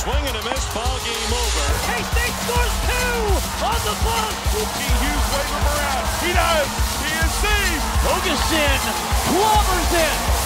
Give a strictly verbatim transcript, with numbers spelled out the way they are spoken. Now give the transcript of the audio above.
Swing and a miss, ball game over. K-State scores two on the bump. Will P. Hughes wave him around? He does. He is saved. Hoganson clobbers it.